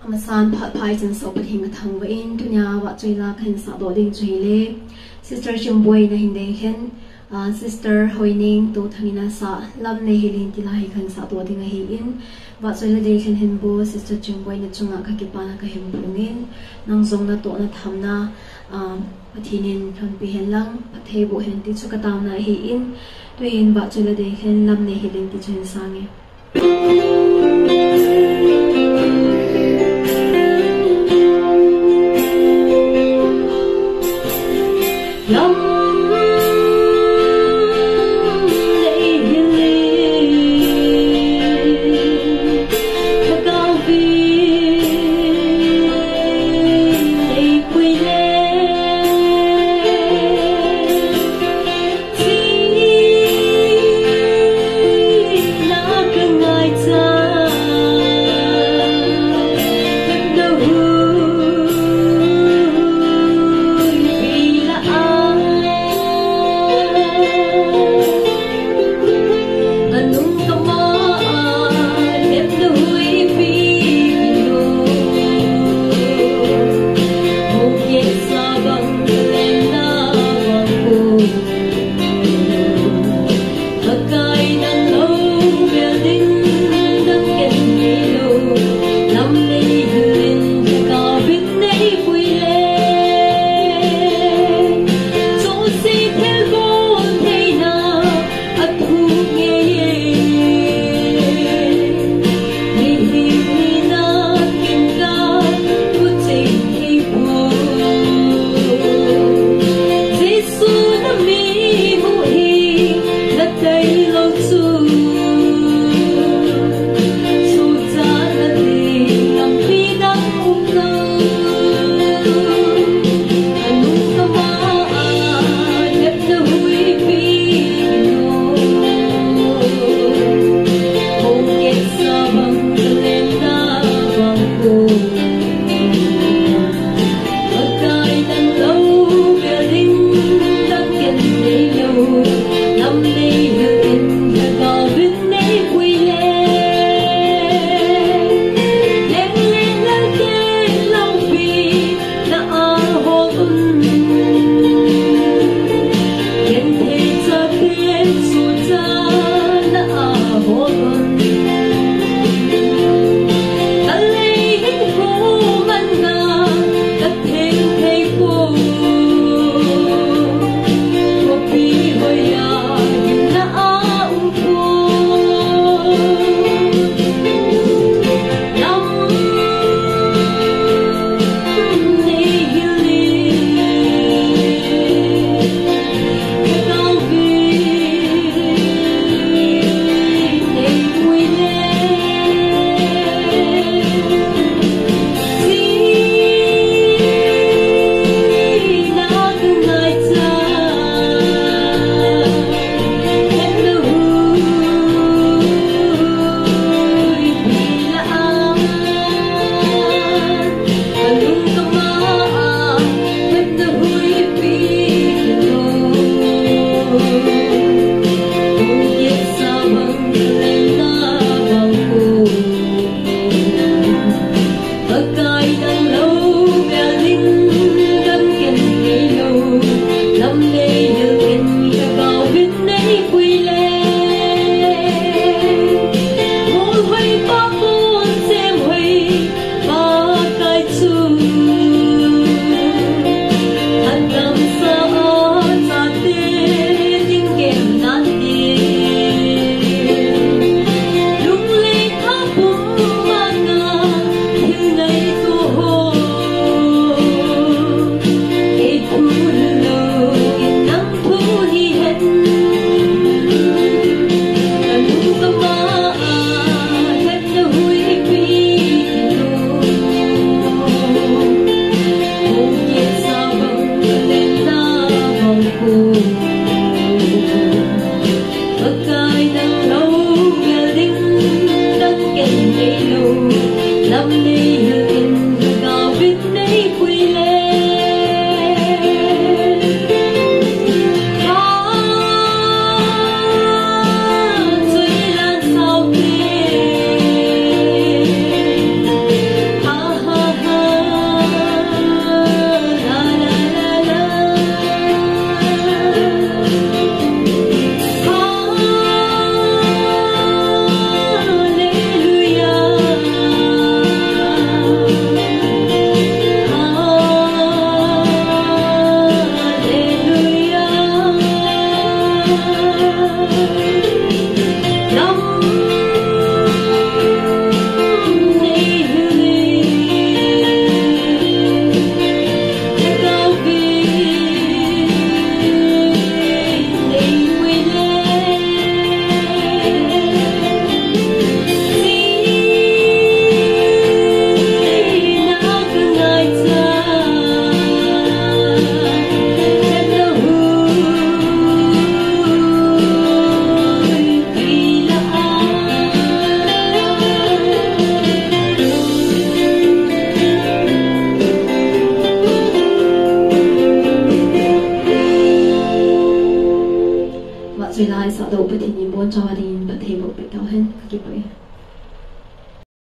Masan Pat Pai Jan So Pat Hing Thang Vain Tunya Wat Joila Khan Sa Do Ding Chile Sister Chingboi Na Adeilhen Sister Hoineng Touthang Sa Lam Ne Hilin Tilai Khan Sa Do Ding Hin Wat Joila Adeilhen Hinbo Sister Chingboi Na Chunga Kakipana Ka Himpungin Nang Zong Na To Na Thamna Pathinin Khan Pihen Lang Pathei Bo Hen Ti Chukataw Na Hin Tuin Wat Joila Adeilhen Lam Ne Hilin Ti Chen Sange chơi lại sao đâu bất thì nhìn bốn cho đi bất thì một bị đau hen cái bấy